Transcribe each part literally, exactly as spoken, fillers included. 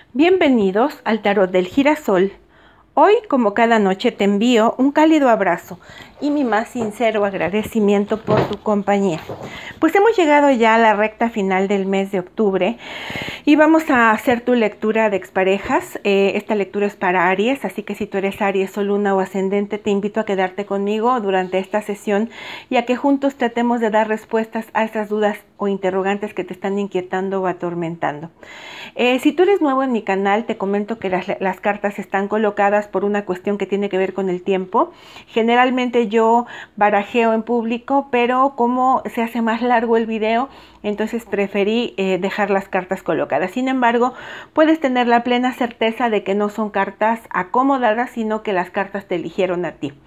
Bienvenidos al Tarot del Girasol. Hoy, como cada noche, te envío un cálido abrazo y mi más sincero agradecimiento por tu compañía. Pues hemos llegado ya a la recta final del mes de octubre y vamos a hacer tu lectura de exparejas. Eh, esta lectura es para Aries, así que si tú eres Aries o Luna o Ascendente, te invito a quedarte conmigo durante esta sesión y a que juntos tratemos de dar respuestas a esas dudas o interrogantes que te están inquietando o atormentando. Eh, si tú eres nuevo en mi canal, te comento que las, las cartas están colocadas por una cuestión que tiene que ver con el tiempo. Generalmente yo barajeo en público, pero como se hace más largo el video, entonces preferí eh, dejar las cartas colocadas. Sin embargo, puedes tener la plena certeza de que no son cartas acomodadas, sino que las cartas te eligieron a ti.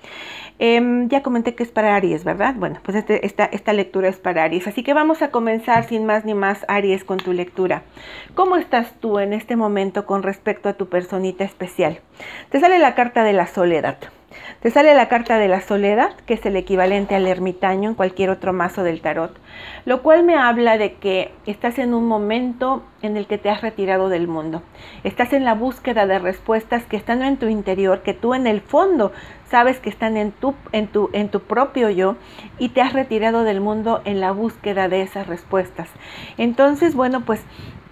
Eh, ya comenté que es para Aries, ¿verdad? Bueno, pues este, esta, esta lectura es para Aries. Así que vamos a comenzar sin más ni más, Aries, con tu lectura. ¿Cómo estás tú en este momento con respecto a tu personita especial? Te sale la carta de la soledad. Te sale la carta de la soledad, que es el equivalente al ermitaño en cualquier otro mazo del tarot, lo cual me habla de que estás en un momento en el que te has retirado del mundo. Estás en la búsqueda de respuestas que están en tu interior, que tú en el fondo sabes que están en tu, en tu, en tu propio yo, y te has retirado del mundo en la búsqueda de esas respuestas. Entonces, bueno, pues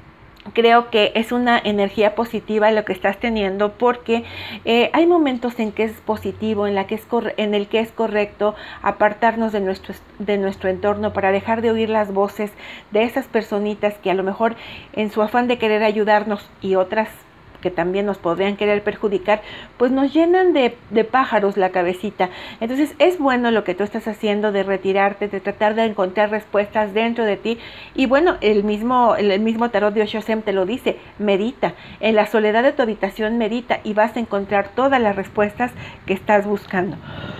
creo que es una energía positiva lo que estás teniendo, porque eh, hay momentos en que es positivo, en, la que es en el que es correcto apartarnos de nuestro, de nuestro entorno para dejar de oír las voces de esas personitas que a lo mejor en su afán de querer ayudarnos y otras que también nos podrían querer perjudicar, pues nos llenan de, de pájaros la cabecita. Entonces es bueno lo que tú estás haciendo de retirarte, de tratar de encontrar respuestas dentro de ti. Y bueno, el mismo, el, el mismo tarot de Osho Sem te lo dice: medita, en la soledad de tu habitación medita y vas a encontrar todas las respuestas que estás buscando.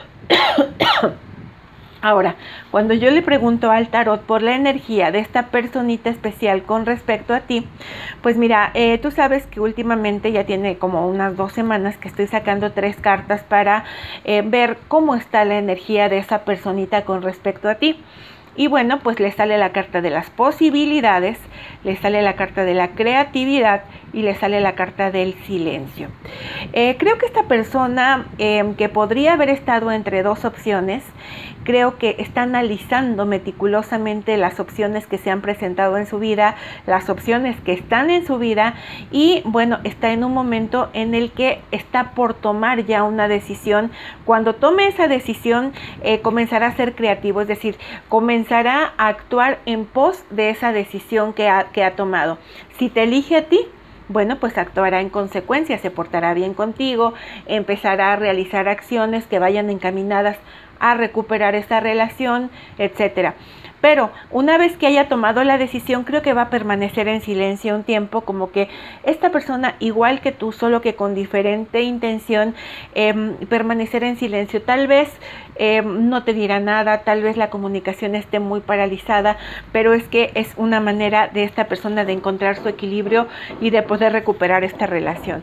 Ahora, cuando yo le pregunto al tarot por la energía de esta personita especial con respecto a ti, pues mira, eh, tú sabes que últimamente ya tiene como unas dos semanas que estoy sacando tres cartas para eh, ver cómo está la energía de esa personita con respecto a ti. Y bueno, pues le sale la carta de las posibilidades, le sale la carta de la creatividad y le sale la carta del silencio. Eh, creo que esta persona eh, que podría haber estado entre dos opciones, creo que está analizando meticulosamente las opciones que se han presentado en su vida, las opciones que están en su vida, y bueno, está en un momento en el que está por tomar ya una decisión. Cuando tome esa decisión, eh, comenzará a ser creativo, es decir, comenzará a actuar en pos de esa decisión que ha, que ha tomado. Si te elige a ti, bueno, pues actuará en consecuencia, se portará bien contigo, empezará a realizar acciones que vayan encaminadas a recuperar esa relación, etcétera. Pero una vez que haya tomado la decisión, creo que va a permanecer en silencio un tiempo, como que esta persona, igual que tú, solo que con diferente intención, eh, permanecer en silencio. Tal vez eh, no te dirá nada, tal vez la comunicación esté muy paralizada, pero es que es una manera de esta persona de encontrar su equilibrio y de poder recuperar esta relación.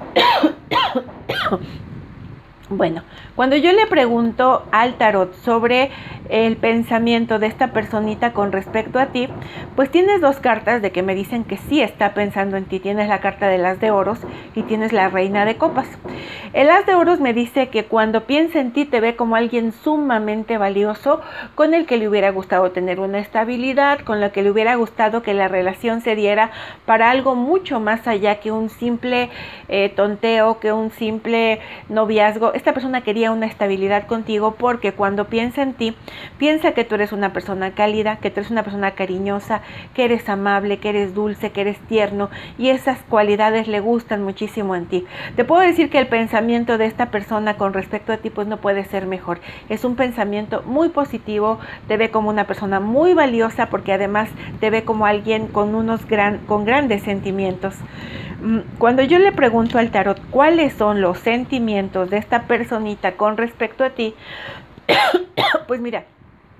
Bueno, cuando yo le pregunto al tarot sobre el pensamiento de esta personita con respecto a ti, pues tienes dos cartas de que me dicen que sí está pensando en ti. Tienes la carta del as de oros y tienes la reina de copas. El as de oros me dice que cuando piensa en ti te ve como alguien sumamente valioso, con el que le hubiera gustado tener una estabilidad, con la que le hubiera gustado que la relación se diera para algo mucho más allá que un simple eh, tonteo, que un simple noviazgo. Esta persona quería una estabilidad contigo porque cuando piensa en ti, piensa que tú eres una persona cálida, que tú eres una persona cariñosa, que eres amable, que eres dulce, que eres tierno, y esas cualidades le gustan muchísimo en ti. Te puedo decir que el pensamiento de esta persona con respecto a ti pues no puede ser mejor. Es un pensamiento muy positivo, te ve como una persona muy valiosa porque además te ve como alguien con unos gran, con grandes sentimientos. Cuando yo le pregunto al tarot cuáles son los sentimientos de esta personita con respecto a ti, pues mira,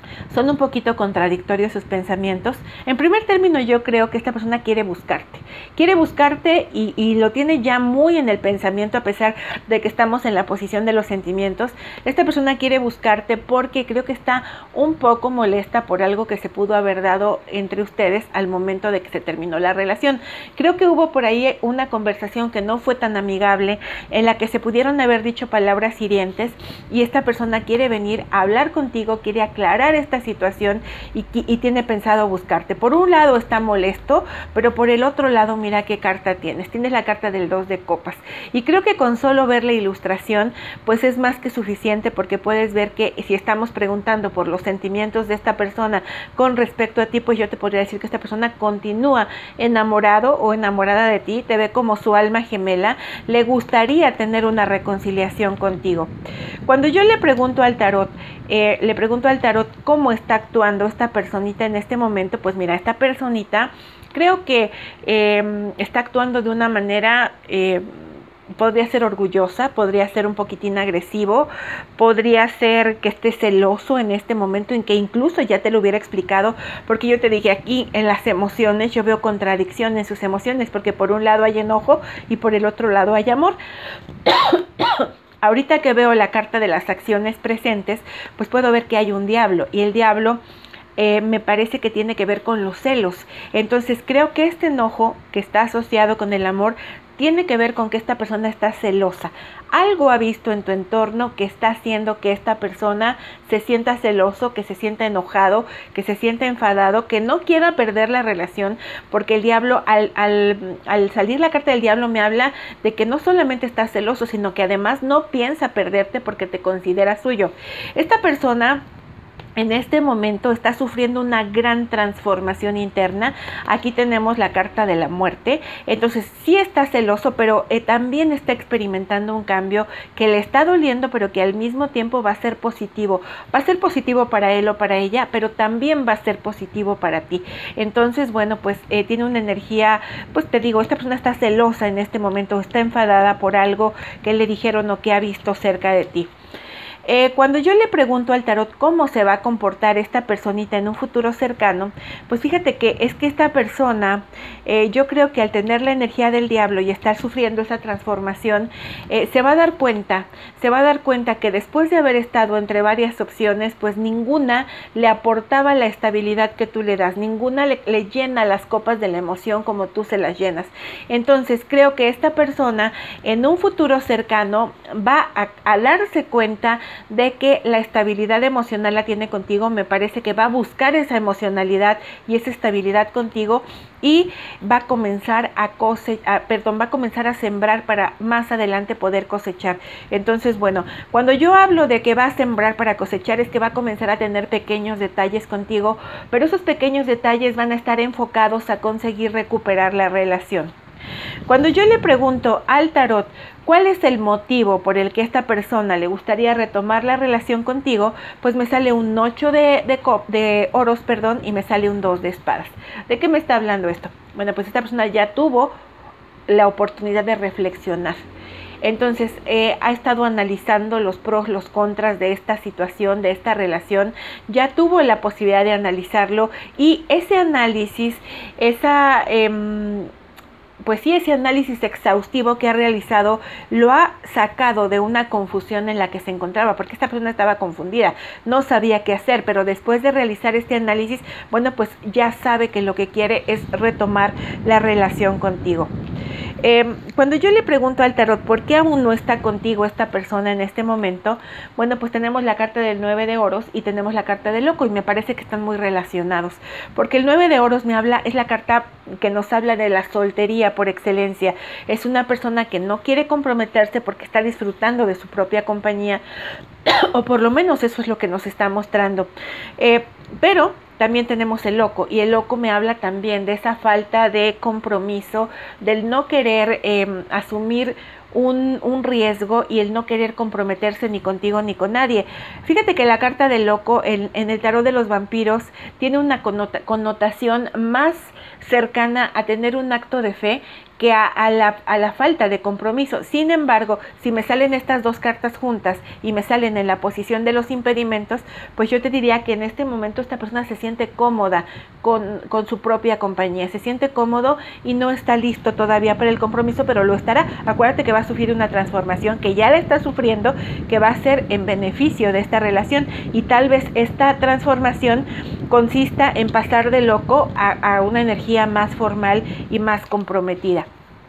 Son un poquito contradictorios sus pensamientos. En primer término, yo creo que esta persona quiere buscarte. Quiere buscarte y, y lo tiene ya muy en el pensamiento, a pesar de que estamos en la posición de los sentimientos. Esta persona quiere buscarte porque creo que está un poco molesta por algo que se pudo haber dado entre ustedes al momento de que se terminó la relación. Creo que hubo por ahí una conversación que no fue tan amigable, en la que se pudieron haber dicho palabras hirientes, y esta persona quiere venir a hablar contigo, quiere aclarar esta situación y, y tiene pensado buscarte. Por un lado está molesto, pero por el otro lado mira qué carta tienes. Tienes la carta del dos de copas, y creo que con solo ver la ilustración pues es más que suficiente, porque puedes ver que si estamos preguntando por los sentimientos de esta persona con respecto a ti, pues yo te podría decir que esta persona continúa enamorado o enamorada de ti, te ve como su alma gemela, le gustaría tener una reconciliación contigo. Cuando yo le pregunto al tarot, eh, le pregunto al tarot cómo está actuando esta personita en este momento, pues mira, esta personita creo que eh, está actuando de una manera... Eh, podría ser orgullosa, podría ser un poquitín agresivo, podría ser que esté celoso en este momento, en que incluso ya te lo hubiera explicado, porque yo te dije aquí en las emociones, yo veo contradicción en sus emociones, porque por un lado hay enojo y por el otro lado hay amor. Ahorita que veo la carta de las acciones presentes, pues puedo ver que hay un diablo, y el diablo Eh, me parece que tiene que ver con los celos. Entonces creo que este enojo que está asociado con el amor tiene que ver con que esta persona está celosa. Algo ha visto en tu entorno que está haciendo que esta persona se sienta celoso, que se sienta enojado, que se sienta enfadado, que no quiera perder la relación, porque el diablo, al, al, al salir la carta del diablo, me habla de que no solamente está celoso, sino que además no piensa perderte porque te considera suyo. Esta persona en este momento está sufriendo una gran transformación interna. Aquí tenemos la carta de la muerte. Entonces sí está celoso, pero eh, también está experimentando un cambio que le está doliendo, pero que al mismo tiempo va a ser positivo. Va a ser positivo para él o para ella, pero también va a ser positivo para ti. Entonces, bueno, pues eh, tiene una energía, pues te digo, esta persona está celosa en este momento, está enfadada por algo que le dijeron o que ha visto cerca de ti. Eh, cuando yo le pregunto al tarot cómo se va a comportar esta personita en un futuro cercano, pues fíjate que es que esta persona, eh, yo creo que al tener la energía del diablo y estar sufriendo esa transformación, eh, se va a dar cuenta, se va a dar cuenta que después de haber estado entre varias opciones, pues ninguna le aportaba la estabilidad que tú le das, ninguna le, le llena las copas de la emoción como tú se las llenas. Entonces creo que esta persona en un futuro cercano va a, a darse cuenta de que la estabilidad emocional la tiene contigo. Me parece que va a buscar esa emocionalidad y esa estabilidad contigo, y va a comenzar a cosechar, perdón, va a comenzar a sembrar para más adelante poder cosechar. Entonces, bueno, cuando yo hablo de que va a sembrar para cosechar, es que va a comenzar a tener pequeños detalles contigo, pero esos pequeños detalles van a estar enfocados a conseguir recuperar la relación. Cuando yo le pregunto al tarot cuál es el motivo por el que esta persona le gustaría retomar la relación contigo, pues me sale un ocho de, de, de oros, perdón, y me sale un dos de espadas. ¿De qué me está hablando esto? Bueno, pues esta persona ya tuvo la oportunidad de reflexionar. Entonces eh, ha estado analizando los pros, los contras de esta situación, de esta relación. Ya tuvo la posibilidad de analizarlo, y ese análisis, esa... Eh, pues sí, ese análisis exhaustivo que ha realizado lo ha sacado de una confusión en la que se encontraba, porque esta persona estaba confundida, no sabía qué hacer, pero después de realizar este análisis, bueno, pues ya sabe que lo que quiere es retomar la relación contigo. Eh, cuando yo le pregunto al tarot por qué aún no está contigo esta persona en este momento, bueno, pues tenemos la carta del nueve de oros y tenemos la carta del loco, y me parece que están muy relacionados, porque el nueve de oros me habla, es la carta que nos habla de la soltería por excelencia. Es una persona que no quiere comprometerse porque está disfrutando de su propia compañía, o por lo menos eso es lo que nos está mostrando. Eh, pero también tenemos el loco, y el loco me habla también de esa falta de compromiso, del no querer eh, asumir un, un riesgo, y el no querer comprometerse ni contigo ni con nadie. Fíjate que la carta del loco en, en el tarot de los vampiros tiene una connota, connotación más cercana a tener un acto de fe que a, a, la, a la falta de compromiso. Sin embargo, si me salen estas dos cartas juntas y me salen en la posición de los impedimentos, pues yo te diría que en este momento esta persona se siente cómoda con, con su propia compañía, se siente cómodo y no está listo todavía para el compromiso, pero lo estará. Acuérdate que va a sufrir una transformación, que ya la está sufriendo, que va a ser en beneficio de esta relación, y tal vez esta transformación consista en pasar de loco a, a una energía más formal y más comprometida.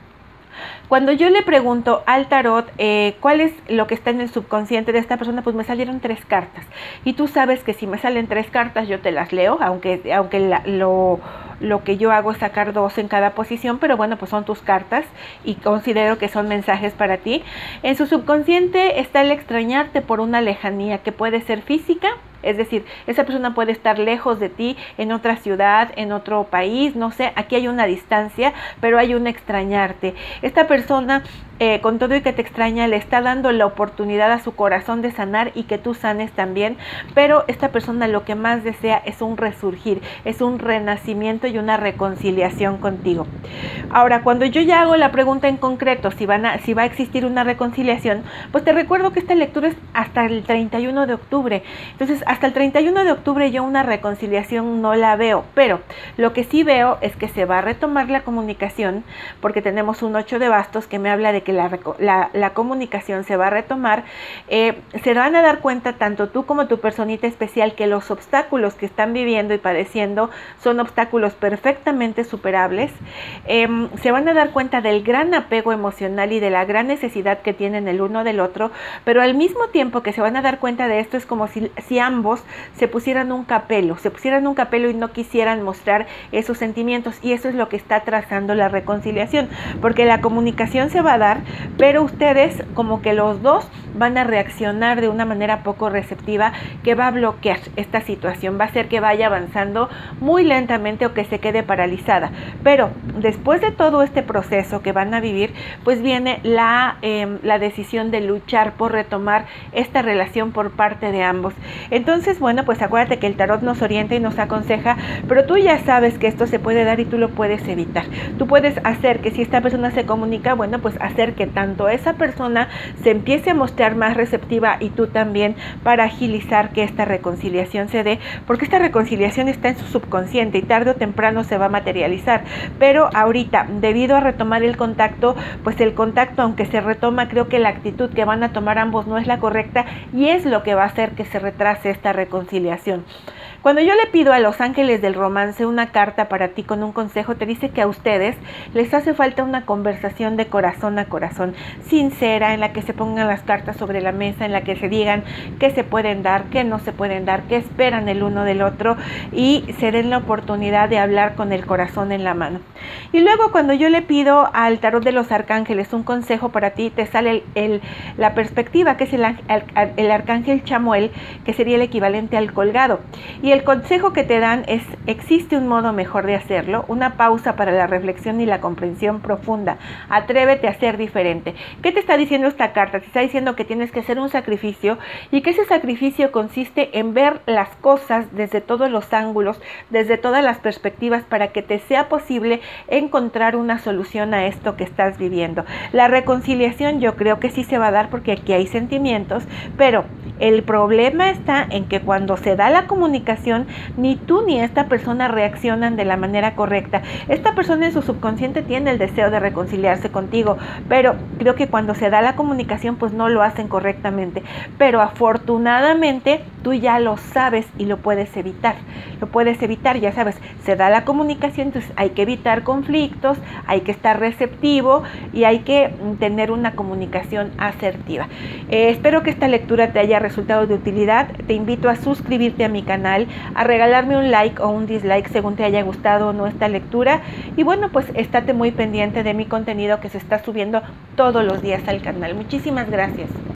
Cuando yo le pregunto al tarot eh, cuál es lo que está en el subconsciente de esta persona, pues me salieron tres cartas. Y tú sabes que si me salen tres cartas yo te las leo, aunque, aunque la, lo, lo que yo hago es sacar dos en cada posición, pero bueno, pues son tus cartas y considero que son mensajes para ti. En su subconsciente está el extrañarte por una lejanía que puede ser física. Es decir, esa persona puede estar lejos de ti, en otra ciudad, en otro país, no sé, aquí hay una distancia, pero hay un extrañarte. Esta persona, eh, con todo y que te extraña, le está dando la oportunidad a su corazón de sanar y que tú sanes también, pero esta persona lo que más desea es un resurgir, es un renacimiento y una reconciliación contigo. Ahora, cuando yo ya hago la pregunta en concreto, si, van a, si va a existir una reconciliación, pues te recuerdo que esta lectura es hasta el treinta y uno de octubre, entonces hasta el treinta y uno de octubre yo una reconciliación no la veo, pero lo que sí veo es que se va a retomar la comunicación, porque tenemos un ocho de bastos que me habla de que la, la, la comunicación se va a retomar. Eh, se van a dar cuenta tanto tú como tu personita especial que los obstáculos que están viviendo y padeciendo son obstáculos perfectamente superables. Eh, se van a dar cuenta del gran apego emocional y de la gran necesidad que tienen el uno del otro, pero al mismo tiempo que se van a dar cuenta de esto es como si, si ambos se pusieran un capelo, se pusieran un capelo y no quisieran mostrar esos sentimientos, y eso es lo que está trazando la reconciliación, porque la comunicación se va a dar, pero ustedes como que los dos van a reaccionar de una manera poco receptiva que va a bloquear esta situación, va a hacer que vaya avanzando muy lentamente o que se quede paralizada. Pero después de todo este proceso que van a vivir, pues viene la, eh, la decisión de luchar por retomar esta relación por parte de ambos. Entonces, bueno, pues acuérdate que el tarot nos orienta y nos aconseja, pero tú ya sabes que esto se puede dar y tú lo puedes evitar. Tú puedes hacer que si esta persona se comunica, bueno, pues hacer que tanto esa persona se empiece a mostrar más receptiva y tú también, para agilizar que esta reconciliación se dé, porque esta reconciliación está en su subconsciente y tarde o temprano se va a materializar. Pero ahorita, debido a retomar el contacto, pues el contacto, aunque se retoma, creo que la actitud que van a tomar ambos no es la correcta y es lo que va a hacer que se retrase esta reconciliación. Cuando yo le pido a los ángeles del romance una carta para ti con un consejo, te dice que a ustedes les hace falta una conversación de corazón a corazón, sincera, en la que se pongan las cartas sobre la mesa, en la que se digan qué se pueden dar, qué no se pueden dar, qué esperan el uno del otro, y se den la oportunidad de hablar con el corazón en la mano. Y luego cuando yo le pido al tarot de los arcángeles un consejo para ti, te sale el, el, la perspectiva, que es el, el, el arcángel Chamuel, que sería el equivalente al colgado. Y el consejo que te dan es: existe un modo mejor de hacerlo, una pausa para la reflexión y la comprensión profunda. Atrévete a ser diferente. ¿Qué te está diciendo esta carta? Te está diciendo que tienes que hacer un sacrificio y que ese sacrificio consiste en ver las cosas desde todos los ángulos, desde todas las perspectivas, para que te sea posible encontrar una solución a esto que estás viviendo. La reconciliación yo creo que sí se va a dar, porque aquí hay sentimientos, pero el problema está en que cuando se da la comunicación, ni tú ni esta persona reaccionan de la manera correcta. Esta persona en su subconsciente tiene el deseo de reconciliarse contigo, pero creo que cuando se da la comunicación, pues no lo hacen correctamente. Pero afortunadamente tú ya lo sabes y lo puedes evitar. Lo puedes evitar, ya sabes, se da la comunicación, entonces hay que evitar conflictos, hay que estar receptivo y hay que tener una comunicación asertiva. Eh, espero que esta lectura te haya resultado de utilidad. Te invito a suscribirte a mi canal, a regalarme un like o un dislike según te haya gustado o no esta lectura. Y bueno, pues estate muy pendiente de mi contenido que se está subiendo todos los días al canal. Muchísimas gracias.